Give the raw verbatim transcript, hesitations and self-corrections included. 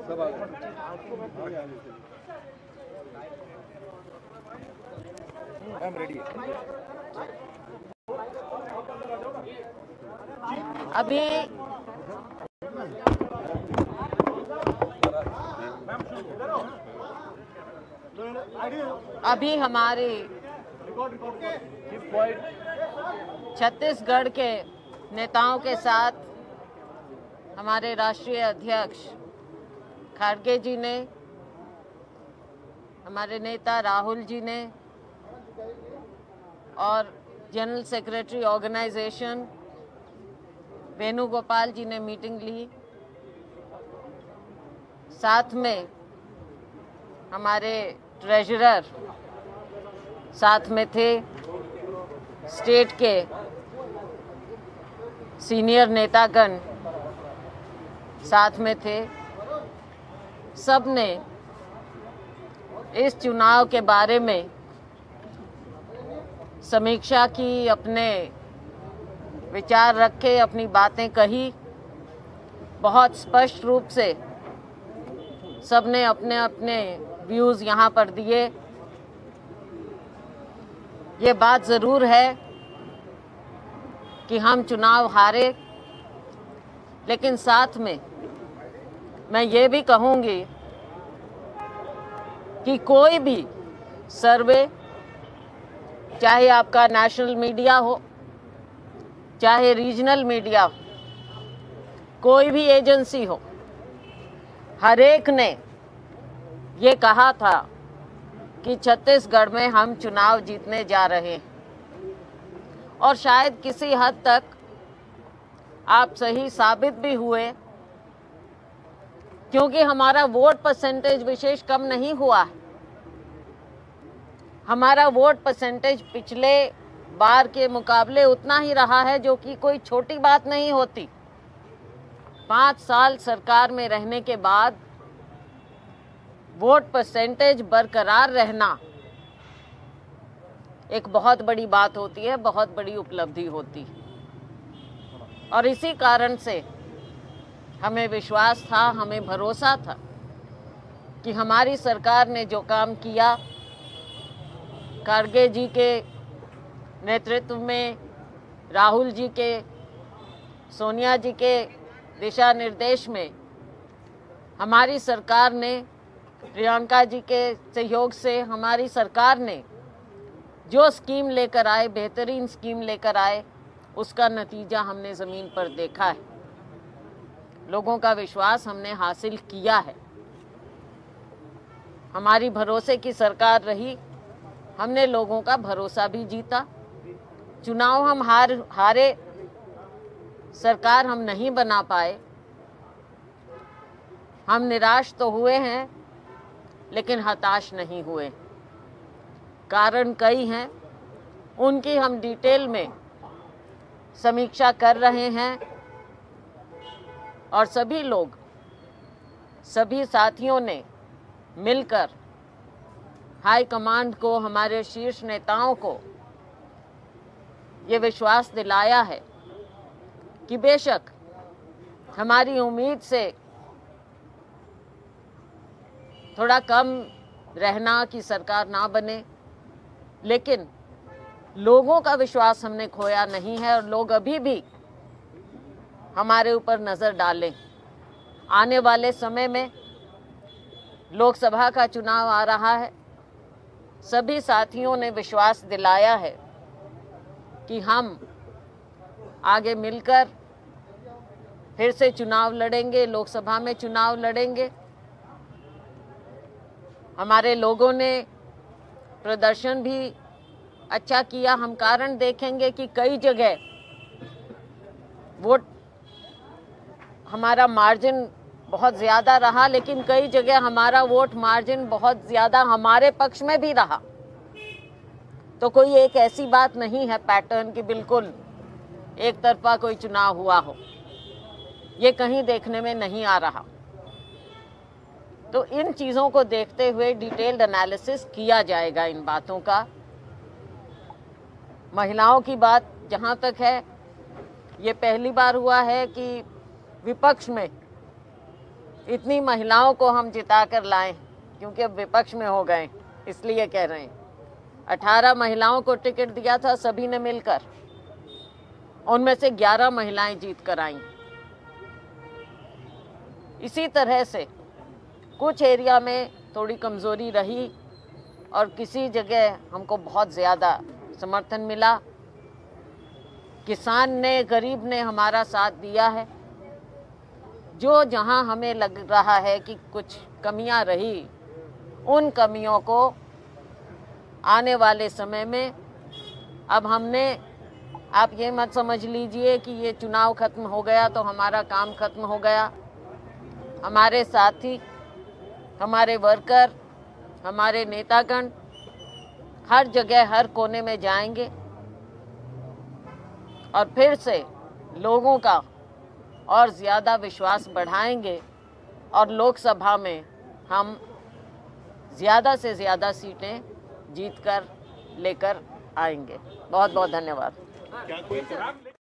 अभी अभी हमारे छत्तीसगढ़ के नेताओं के साथ हमारे राष्ट्रीय अध्यक्ष खड़गे जी ने, हमारे नेता राहुल जी ने और general secretary organisation Venugopal ji ने मीटिंग ली। साथ में हमारे ट्रेजरर साथ में थे, स्टेट के सीनियर नेतागण साथ में थे। सब ने इस चुनाव के बारे में समीक्षा की, अपने विचार रखे, अपनी बातें कही। बहुत स्पष्ट रूप से सबने अपने अपने व्यूज़ यहाँ पर दिए। ये बात ज़रूर है कि हम चुनाव हारे, लेकिन साथ में मैं ये भी कहूँगी कि कोई भी सर्वे, चाहे आपका नेशनल मीडिया हो, चाहे रीजनल मीडिया हो, कोई भी एजेंसी हो, हर एक ने ये कहा था कि छत्तीसगढ़ में हम चुनाव जीतने जा रहे हैं। और शायद किसी हद तक आप सही साबित भी हुए, क्योंकि हमारा वोट परसेंटेज विशेष कम नहीं हुआ है। हमारा वोट परसेंटेज पिछले बार के मुकाबले उतना ही रहा है, जो कि कोई छोटी बात नहीं होती। पाँच साल सरकार में रहने के बाद वोट परसेंटेज बरकरार रहना एक बहुत बड़ी बात होती है, बहुत बड़ी उपलब्धि होती है। और इसी कारण से हमें विश्वास था, हमें भरोसा था कि हमारी सरकार ने जो काम किया, खड़गे जी के नेतृत्व में, राहुल जी के, सोनिया जी के दिशा निर्देश में हमारी सरकार ने, प्रियंका जी के सहयोग से हमारी सरकार ने जो स्कीम लेकर आए, बेहतरीन स्कीम लेकर आए, उसका नतीजा हमने ज़मीन पर देखा है। लोगों का विश्वास हमने हासिल किया है। हमारी भरोसे की सरकार रही, हमने लोगों का भरोसा भी जीता। चुनाव हम हार हारे, सरकार हम नहीं बना पाए, हम निराश तो हुए हैं, लेकिन हताश नहीं हुए। कारण कई हैं, उनकी हम डिटेल में समीक्षा कर रहे हैं। और सभी लोग, सभी साथियों ने मिलकर हाई कमांड को, हमारे शीर्ष नेताओं को ये विश्वास दिलाया है कि बेशक हमारी उम्मीद से थोड़ा कम रहना कि सरकार ना बने, लेकिन लोगों का विश्वास हमने खोया नहीं है और लोग अभी भी हमारे ऊपर नज़र डालें। आने वाले समय में लोकसभा का चुनाव आ रहा है। सभी साथियों ने विश्वास दिलाया है कि हम आगे मिलकर फिर से चुनाव लड़ेंगे, लोकसभा में चुनाव लड़ेंगे। हमारे लोगों ने प्रदर्शन भी अच्छा किया। हम कारण देखेंगे कि कई जगह वोट हमारा मार्जिन बहुत ज़्यादा रहा, लेकिन कई जगह हमारा वोट मार्जिन बहुत ज़्यादा हमारे पक्ष में भी रहा। तो कोई एक ऐसी बात नहीं है पैटर्न की बिल्कुल एक तरफा कोई चुनाव हुआ हो, ये कहीं देखने में नहीं आ रहा। तो इन चीज़ों को देखते हुए डिटेल्ड एनालिसिस किया जाएगा इन बातों का। महिलाओं की बात जहाँ तक है, ये पहली बार हुआ है कि विपक्ष में इतनी महिलाओं को हम जिता कर लाएं, क्योंकि अब विपक्ष में हो गए, इसलिए कह रहे हैं। अठारह महिलाओं को टिकट दिया था सभी ने मिलकर, उनमें से ग्यारह महिलाएं जीत कर आईं। इसी तरह से कुछ एरिया में थोड़ी कमज़ोरी रही और किसी जगह हमको बहुत ज़्यादा समर्थन मिला। किसान ने, गरीब ने हमारा साथ दिया है। जो जहां हमें लग रहा है कि कुछ कमियां रही, उन कमियों को आने वाले समय में अब हमने, आप ये मत समझ लीजिए कि ये चुनाव खत्म हो गया तो हमारा काम खत्म हो गया। हमारे साथी, हमारे वर्कर, हमारे नेतागण हर जगह, हर कोने में जाएंगे और फिर से लोगों का और ज़्यादा विश्वास बढ़ाएंगे और लोकसभा में हम ज़्यादा से ज़्यादा सीटें जीतकर लेकर आएंगे। बहुत बहुत धन्यवाद।